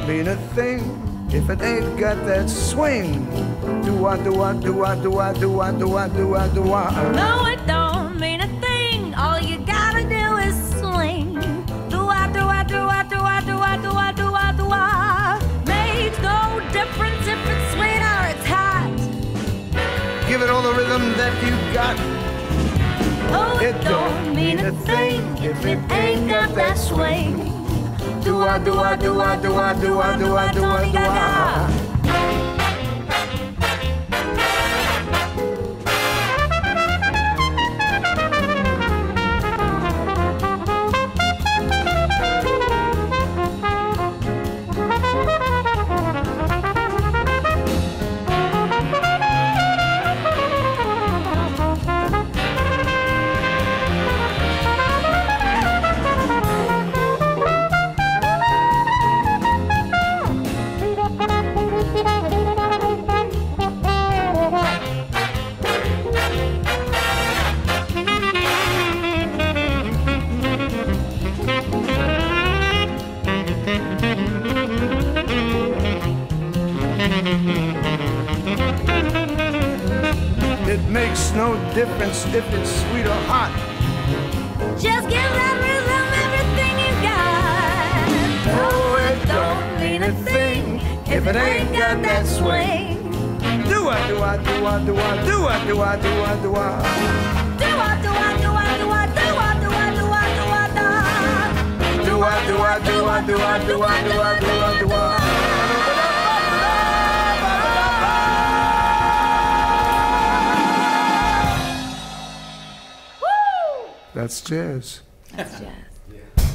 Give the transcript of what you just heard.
mean a thing if it ain't got that swing. Do-wah, do-wah, do-wah, do-wah, do-wah, do-wah, do-wah, do-wah. No, it don't mean a thing. All you gotta do is swing. Do-wah, do-wah, do-wah, do-wah, do-wah, do-wah, do-wah, do-wah. Makes no difference if it's sweet or it's hot. Give it all the rhythm that you got. Oh, it don't mean a thing if it ain't got that swing. Do-wah, do-wah, do-wah, do-wah, do-wah, do-wah, do-wah, do-wah. It makes no difference if it's sweet or hot. Just give that rhythm everything you got. Oh, it don't mean a thing if it ain't got that swing. Do-wah, do-wah, do-wah, do-wah, do-wah, do-wah, do-wah, do-wah. Do-wah, do-wah, do-wah, do-wah, do-wah, do-wah, do-wah, do-wah, do-wah. Do-wah, do-wah, do-wah, do-wah, do-wah, do-wah, do-wah, do-wah. That's jazz. That's jazz.